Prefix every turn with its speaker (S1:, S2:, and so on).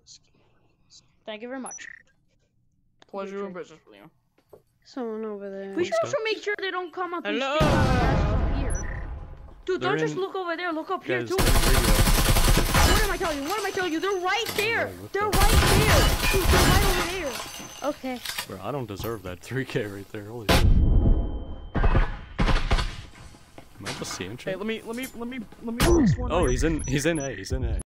S1: Thank you very much.
S2: Pleasure doing business with you.
S3: Someone over there.
S1: We should also make sure they don't come up and
S2: Hello.
S1: speak up here. Dude,
S4: They're
S1: don't just
S4: in-
S1: look over there. Look up here
S4: Guys,
S1: too.
S4: they're
S1: What am I telling you? What am I telling you? They're right there. They're right there. Dude, they're right over there.
S3: Okay.
S4: Bro, I don't deserve that 3K right there. Holy shit. Am I just seeing shit?
S2: Hey, let me.
S4: Oh, he's in A. He's in A.